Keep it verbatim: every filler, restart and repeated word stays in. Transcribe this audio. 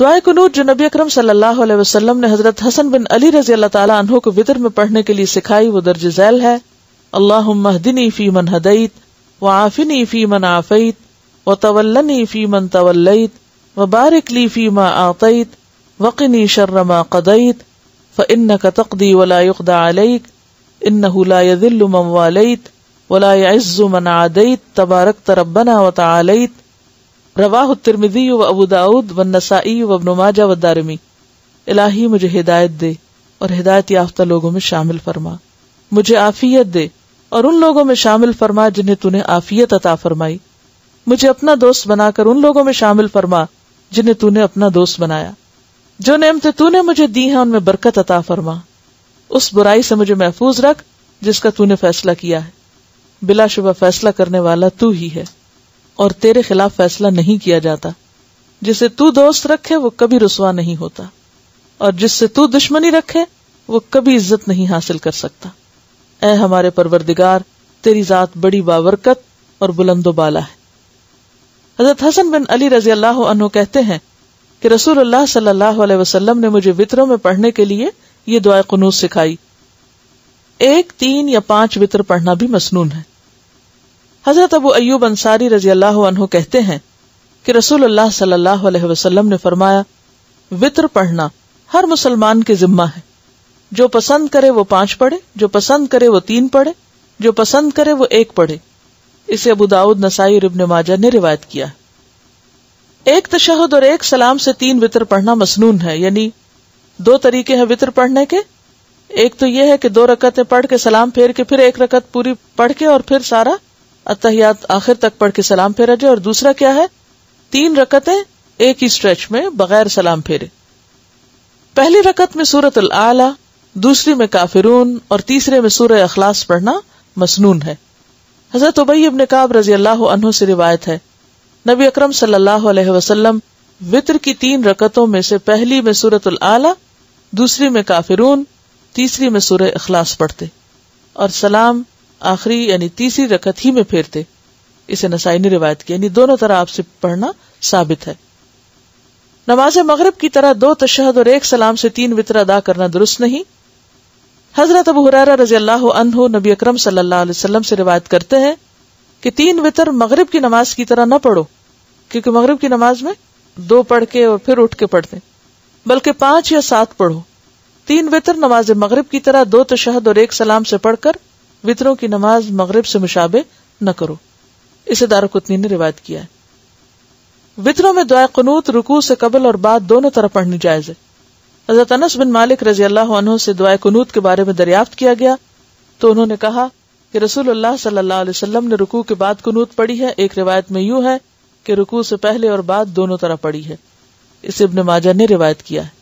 دعائے قنوت جو نبی اکرم صلی اللہ علیہ وسلم نے حضرت حسن بن علی رضی اللہ تعالیٰ عنہ کو وتر میں پڑھنے کے لیے سکھائی وہ درج ذیل ہے: اللہم اہدنی فی من ہدیت وعافنی فی من عافیت وتولنی فی من تولیت وبارک لی فی ما اعطیت وقنی شر ما قضیت فانک تقضی ولا یقضى علیک انہ لا یذل من والیت ولا یعز من عادیت تبارکت ربنا وتعالیت. رواہ الترمذی و ابو داود والنسائی و ابن ماجہ والدارمی. الہی مجھے ہدایت دے اور ہدایت یافتہ لوگوں میں شامل فرما، مجھے عافیت دے اور ان لوگوں میں شامل فرما جنہیں تو نے عافیت عطا فرمائی، مجھے اپنا دوست بنا کر ان لوگوں میں شامل فرما جنہیں تو نے اپنا دوست بنایا، جو نعمتیں تو نے مجھے دی ہیں ان میں برکت عطا فرما، اس برائی سے مجھے محفوظ رکھ جس کا تو نے فیصلہ کیا ہے. بلا شبہ فیصلہ کرنے والا تو ہی ہے اور تیرے خلاف فیصلہ نہیں کیا جاتا. جسے تو دوست رکھے وہ کبھی رسوا نہیں ہوتا اور جس سے تو دشمنی رکھے وہ کبھی عزت نہیں حاصل کر سکتا. اے ہمارے پروردگار، تیری ذات بڑی بابرکت اور بلند و بالا ہے. حضرت حسن بن علی رضی اللہ عنہ کہتے ہیں کہ رسول اللہ صلی اللہ علیہ وسلم نے مجھے وطروں میں پڑھنے کے لیے یہ دعائے قنوت سکھائی. ایک، تین یا پانچ وطر پڑھنا بھی مسنون ہے. حضرت ابو ایوب انصاری رضی اللہ عنہ کہتے ہیں کہ رسول اللہ صلی اللہ علیہ وسلم نے فرمایا، وطر پڑھنا ہر مسلمان کے ذمہ ہے. جو پسند کرے وہ پانچ پڑھے، جو پسند کرے وہ تین پڑھے، جو پسند کرے وہ ایک پڑھے. اسے ابو داؤد، نسائی اور ابن ماجہ نے روایت کیا. ایک تشہد اور ایک سلام سے تین وطر پڑھنا مسنون ہے. یعنی دو طریقے ہیں وطر پڑھنے کے. ایک تو یہ ہے کہ دو رکعتیں پڑھ کے سلام پھیر کے پھر ایک رکعت پوری پڑھ کے اور پھر سارا اتحیات آخر تک پڑھ کے سلام پھیرا جائے. اور دوسرا کیا ہے، تین رکعتیں ایک ہی سٹریچ میں بغیر سلام پھیرے. پہلی رکعت میں سورۃ الاعلی، دوسری میں کافرون اور تیسرے میں سورہ اخلاص پڑھنا مسنون ہے. حضرت ابی بن کعب رضی اللہ عنہ سے روایت ہے، نبی اکرم صلی اللہ علیہ وسلم وطر کی تین رکعتوں میں سے پہلی میں سورۃ الاعلی، دوسری میں کافرون، تیسری میں سورہ اخلاص پڑھتے اور سلام آخری یعنی تیسری رکعت ہی میں پھیرتے. اسے نسائی نے روایت کی. یعنی دونوں طرح آپ سے پڑھنا ثابت ہے. نماز مغرب کی طرح دو تشہد اور ایک سلام سے تین وطر ادا کرنا درست نہیں. حضرت ابو ہریرہ رضی اللہ عنہ نبی اکرم صلی اللہ علیہ وسلم سے روایت کرتے ہیں کہ تین وطر مغرب کی نماز کی طرح نہ پڑھو، کیونکہ مغرب کی نماز میں دو پڑھ کے اور پھر اٹھ کے پڑھتے، بلکہ پانچ یا سات پڑھو. تین وطر نماز مغرب کی طرح دو تشہد اور ایک سلام سے پڑھ کر وطروں کی نماز مغرب سے مشابہ نہ کرو. اسے دارقطنی نے روایت کیا ہے. وطروں میں دعائے قنوت رکوع سے قبل اور بعد دونوں طرح پڑھنی جائز ہے. حضرت انس بن مالک رضی اللہ عنہ سے دعائے قنوت کے بارے میں دریافت کیا گیا تو انہوں نے کہا کہ رسول اللہ صلی اللہ علیہ وسلم نے رکوع کے بعد قنوت پڑھی ہے. ایک روایت میں یوں ہے کہ رکوع سے پہلے اور بعد دونوں طرح پڑھی ہے. اسے ابن ماجہ نے روایت کیا ہے.